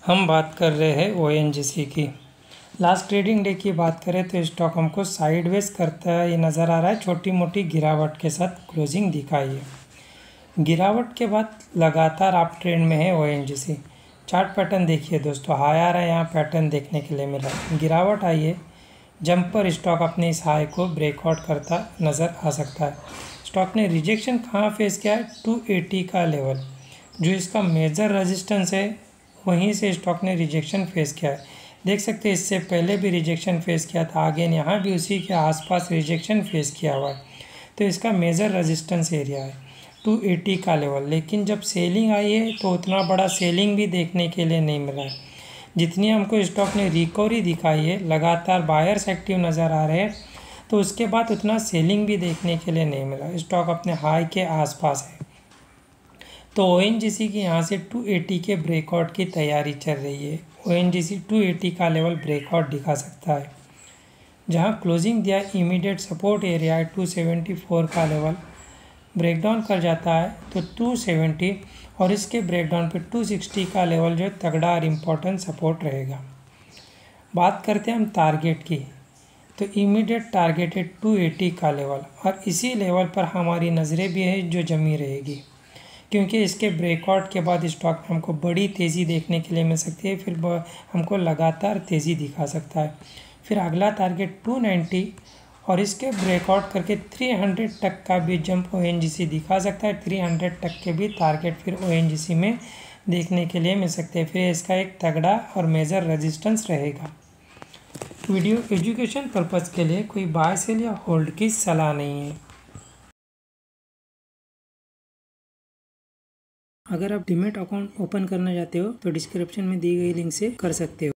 हम बात कर रहे हैं ओएनजीसी की। लास्ट ट्रेडिंग डे की बात करें तो स्टॉक हमको साइडवेज करता है ये नज़र आ रहा है, छोटी मोटी गिरावट के साथ क्लोजिंग दिखाई है। गिरावट के बाद लगातार अप ट्रेंड में है ओएनजीसी। चार्ट पैटर्न देखिए दोस्तों, हाई आ रहा है, यहाँ पैटर्न देखने के लिए मिला, गिरावट आई है, जंप पर स्टॉक अपने इस हाई को ब्रेकआउट करता नज़र आ सकता है। स्टॉक ने रिजेक्शन कहाँ फेस किया है? 280 का लेवल जो इसका मेजर रेजिस्टेंस है, वहीं से स्टॉक ने रिजेक्शन फेस किया है। देख सकते हैं इससे पहले भी रिजेक्शन फेस किया था, अगेन यहाँ भी उसी के आसपास रिजेक्शन फेस किया हुआ है। तो इसका मेजर रेजिस्टेंस एरिया है 280 का लेवल। लेकिन जब सेलिंग आई है तो उतना बड़ा सेलिंग भी देखने के लिए नहीं मिला है। जितनी हमको स्टॉक ने रिकवरी दिखाई है, लगातार बायर्स एक्टिव नज़र आ रहे हैं, तो उसके बाद उतना सेलिंग भी देखने के लिए नहीं मिला। स्टॉक अपने हाई के आसपास है। तो ओएनजीसी की यहाँ से 280 के ब्रेकआउट की तैयारी चल रही है। ओएनजीसी 280 का लेवल ब्रेकआउट दिखा सकता है। जहाँ क्लोजिंग दिया इमीडिएट सपोर्ट एरिया है 274 का लेवल, ब्रेकडाउन कर जाता है तो 270 और इसके ब्रेकडाउन पे 260 का लेवल जो तगड़ा और इम्पोर्टेंट सपोर्ट रहेगा। बात करते हैं हम टारगेट की, तो इमीडिएट टारगेट है 280 का लेवल और इसी लेवल पर हमारी नज़रें भी है जो जमी रहेगी, क्योंकि इसके ब्रेकआउट के बाद स्टॉक में हमको बड़ी तेज़ी देखने के लिए मिल सकती है, फिर हमको लगातार तेज़ी दिखा सकता है। फिर अगला टारगेट 290 और इसके ब्रेकआउट करके 300 तक का भी जंप ओएनजीसी दिखा सकता है। 300 तक के भी टारगेट फिर ओएनजीसी में देखने के लिए मिल सकते हैं। फिर इसका एक तगड़ा और मेजर रेजिस्टेंस रहेगा। वीडियो एजुकेशन पर्पज़ के लिए कोई बाय सेल या होल्ड की सलाह नहीं है। अगर आप डीमैट अकाउंट ओपन करना चाहते हो तो डिस्क्रिप्शन में दी गई लिंक से कर सकते हो।